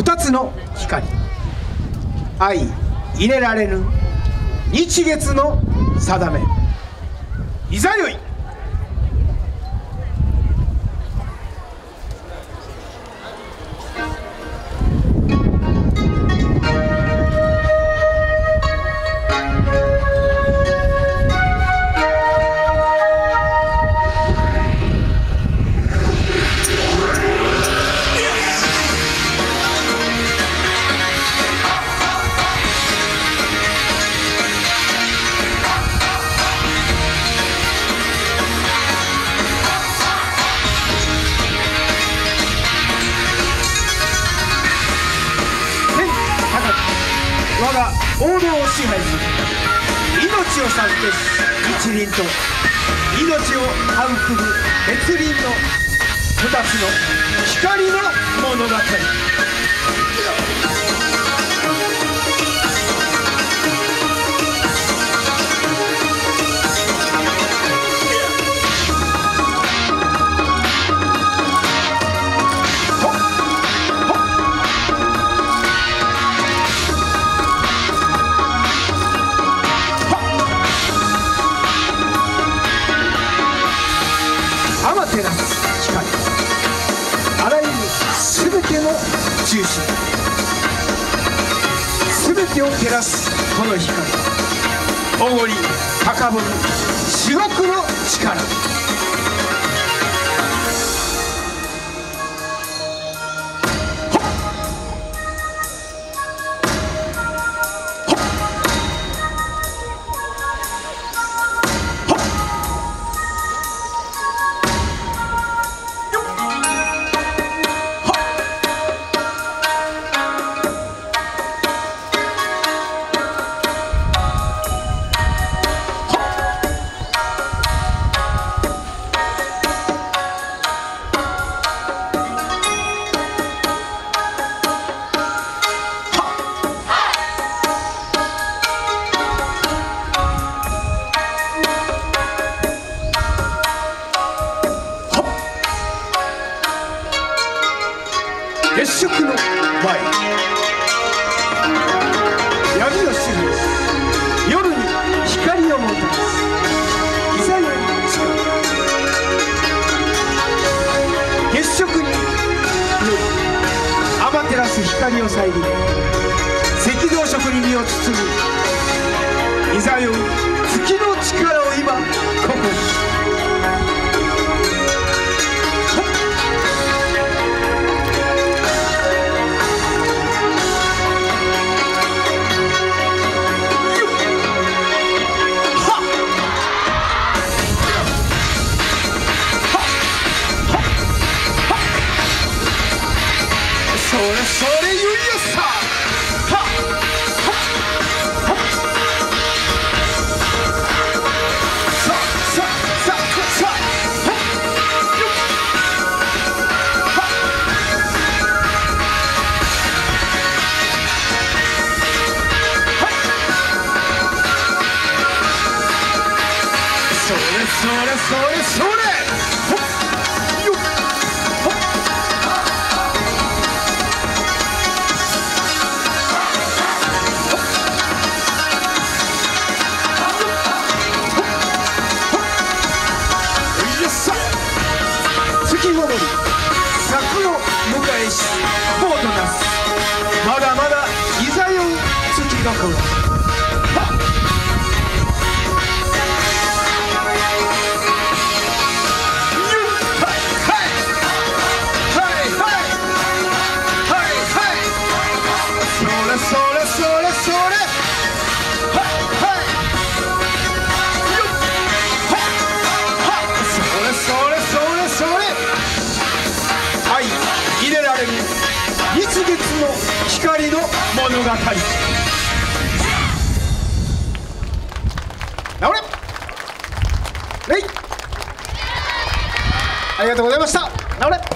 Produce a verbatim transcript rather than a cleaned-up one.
二つの光、相入れられぬ日月の定め。いざよい。我が王道を支配する命を授けし一輪と命を育む別輪の二つの光の物語。照らす光、あらゆるすべての中心、すべてを照らすこの光、おごり高ぶる至極の力。月食の前、闇を知る夜に光をもたらすいざよい力。月食により天照らす光を遮り、赤道色に身を包み、いざよい月の力を今ここに。それそれゆりやさはっはっはっささささはっよっはっはいそれそれそれそれほっよっほっ戻り策を迎えしこうとなす。まだまだいざよい月が来る。それそれそれ入れられる日月の光の物語。直れレイありがとうございました。直れ。